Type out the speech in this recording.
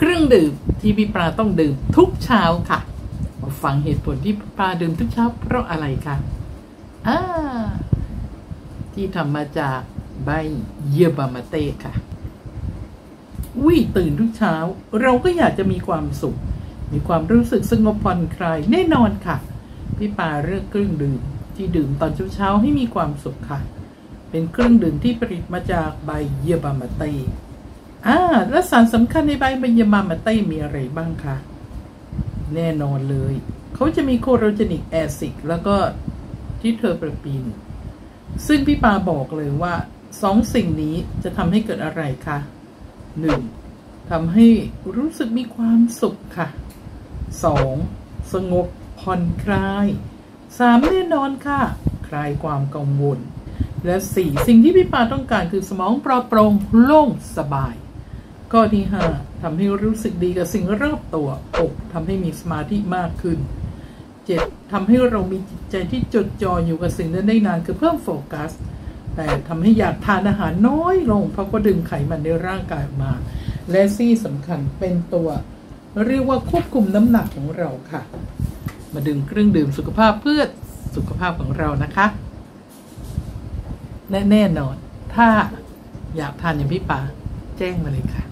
เครื่องดื่มที่พี่ปลาต้องดื่มทุกเช้าค่ะมาฟังเหตุผลที่ปลาดื่มทุกเช้าเพราะอะไรคะที่ทำมาจากใบเยอร์บามาเต้ค่ะตื่นทุกเช้าเราก็อยากจะมีความสุขมีความรู้สึกสงบผ่อนคลายแน่นอนค่ะพี่ปาเลือกเครื่องดื่มที่ดื่มตอนเช้าให้มีความสุขค่ะเป็นเครื่องดื่มที่ผลิตมาจากใบเยอร์บามาเต้และสารสำคัญในใบเยอร์บามาเต้มีอะไรบ้างคะแน่นอนเลยเขาจะมีโคโรเจนิกแอซิดแล้วก็ที่เทอร์เปปีนซึ่งพี่ปาบอกเลยว่า2 สิ่งนี้จะทำให้เกิดอะไรคะ1. ทำให้รู้สึกมีความสุขค่ะ 2. สงบผ่อนคลาย 3. แน่นอนค่ะคลายความกังวลและ 4. สิ่งที่พี่ปาต้องการคือสมองปลอดโปร่งโล่งสบายข้อที่ 5. ทำให้รู้สึกดีกับสิ่งรอบตัว 6. ทำให้มีสมาธิมากขึ้น 7. ทำให้เรามีจิตใจที่จดจ่ออยู่กับสิ่งนั้นได้นานคือเพิ่มโฟกัส8. ทำให้อยากทานอาหารน้อยลงเพราะก็ดึงไขมันในร่างกายออกมาและที่สำคัญเป็นตัวเรียกว่าควบคุมน้ำหนักของเราค่ะมาดื่มเครื่องดื่มสุขภาพเพื่อสุขภาพของเรานะคะและแน่นอนถ้าอยากทานอย่างพี่ปาแจ้งมาเลยค่ะ